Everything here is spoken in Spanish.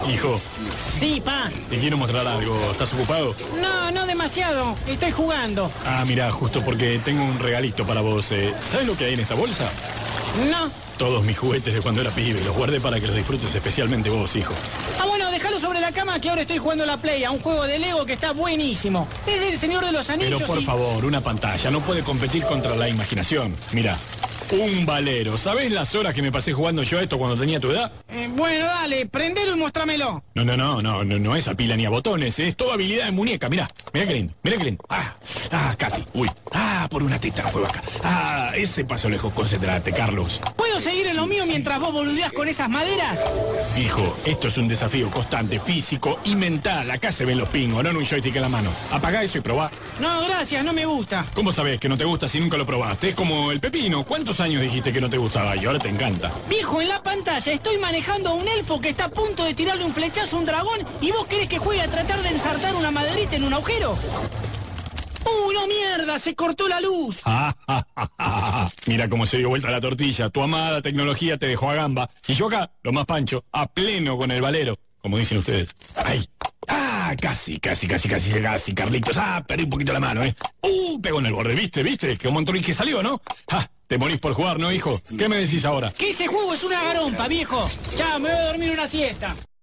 Hijo, Sí, pa. te quiero mostrar algo. ¿Estás ocupado? No, no demasiado. Estoy jugando. Ah, mira, justo porque tengo un regalito para vos. ¿Sabes lo que hay en esta bolsa? No. Todos mis juguetes de cuando era pibe. Los guardé para que los disfrutes especialmente vos, hijo. Ah, bueno, déjalo sobre la cama que ahora estoy jugando a la Play, a un juego de Lego que está buenísimo. Es del Señor de los Anillos. Pero por favor, una pantalla. No puede competir contra la imaginación. Mira, un valero. ¿Sabés las horas que me pasé jugando yo a esto cuando tenía tu edad? Bueno, dale, prendelo y mostrámelo. No es a pila ni a botones. Es toda habilidad de muñeca. Mira qué lindo, mira qué lindo. Casi. Uy. Por una teta juego acá. Ese paso lejos. Concéntrate, Carlos. ¿Puedo seguir en lo mío mientras vos boludeás con esas maderas? Hijo, esto es un desafío constante, físico y mental. Acá se ven los pingos, no en un joystick en la mano. Apagá eso y probá. No, gracias, no me gusta. ¿Cómo sabés que no te gusta si nunca lo probaste? Es como el pepino. ¿Cuántos años dijiste que no te gustaba y ahora te encanta? Viejo, en la pantalla estoy manejando a un elfo que está a punto de tirarle un flechazo a un dragón y vos querés que juegue a tratar de ensartar una maderita en un agujero. ¡Uy, no, mierda! ¡Se cortó la luz! Mira cómo se dio vuelta la tortilla. Tu amada tecnología te dejó a gamba. Y yo acá, lo más pancho, a pleno con el valero, como dicen ustedes. ¡Ay! Casi, Carlitos. Perdí un poquito la mano, pegó en el borde, ¿viste? Que un montón que salió, ¿no? Te morís por jugar, ¿no, hijo? ¿Qué me decís ahora? Que ese juego es una garompa, viejo. Ya, me voy a dormir una siesta.